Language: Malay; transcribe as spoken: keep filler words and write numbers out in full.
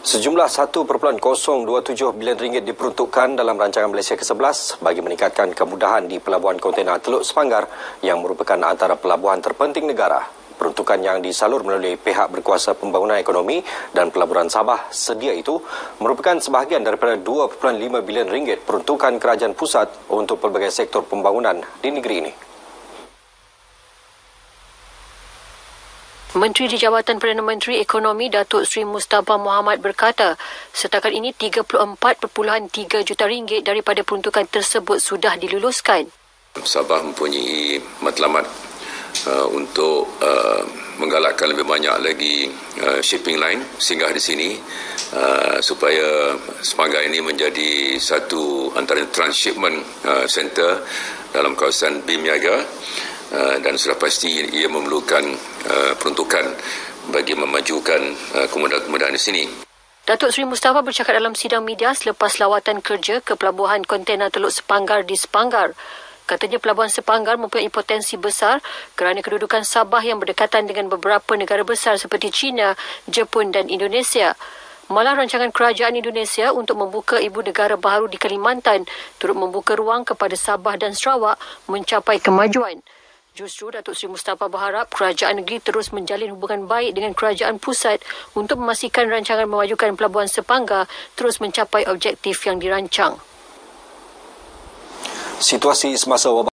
Sejumlah satu perpuluhan kosong dua tujuh bilion ringgit diperuntukkan dalam rancangan Malaysia ke sebelas bagi meningkatkan kemudahan di Pelabuhan Kontena Teluk Sepanggar yang merupakan antara pelabuhan terpenting negara. Peruntukan yang disalur melalui pihak berkuasa pembangunan ekonomi dan pelaburan Sabah sedia itu merupakan sebahagian daripada dua perpuluhan lima bilion ringgit peruntukan kerajaan pusat untuk pelbagai sektor pembangunan di negeri ini. Menteri di Jabatan Perdana Menteri Ekonomi Datuk Seri Mustabah Mohamad berkata, setakat ini tiga puluh empat perpuluhan tiga juta ringgit daripada peruntukan tersebut sudah diluluskan. Sabah mempunyai matlamat uh, untuk uh, menggalakkan lebih banyak lagi uh, shipping line singgah di sini uh, supaya Sepanggar ini menjadi satu antara transshipment uh, center dalam kawasan Bimiaga. Uh, dan sudah pasti ia memerlukan uh, peruntukan bagi memajukan uh, kemudahan-kemudahan di sini. Datuk Seri Mustabah bercakap dalam sidang media selepas lawatan kerja ke Pelabuhan Kontena Teluk Sepanggar di Sepanggar. Katanya Pelabuhan Sepanggar mempunyai potensi besar kerana kedudukan Sabah yang berdekatan dengan beberapa negara besar seperti China, Jepun dan Indonesia. Malah rancangan kerajaan Indonesia untuk membuka ibu negara baharu di Kalimantan turut membuka ruang kepada Sabah dan Sarawak mencapai kemajuan. Justru Datuk Seri Mustabah berharap kerajaan negeri terus menjalin hubungan baik dengan kerajaan pusat untuk memastikan rancangan memajukan Pelabuhan Sepanggar terus mencapai objektif yang dirancang. Situasi semasa wabak